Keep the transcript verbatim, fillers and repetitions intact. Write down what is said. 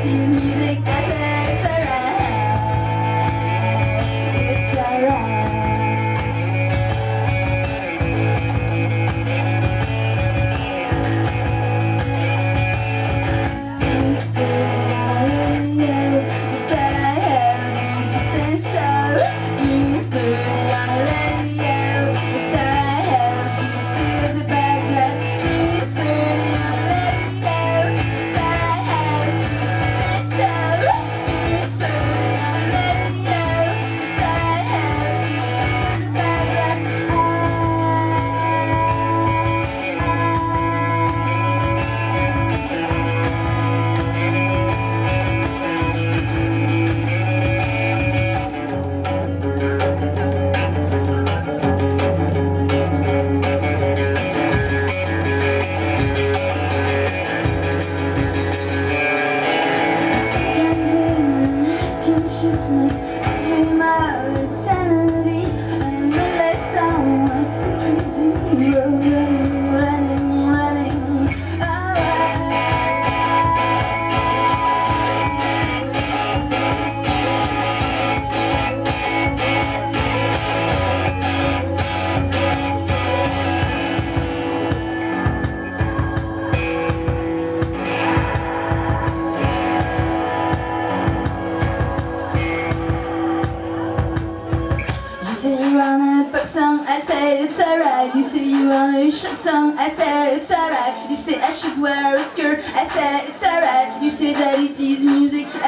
tease music, I say it's alright, it's alright. I dream of eternity, and the less someone so crazy, running, running, running You say you want a pop song, I say it's alright. You say you want a short song, I say it's alright. You say I should wear a skirt, I say it's alright. You say that it is music,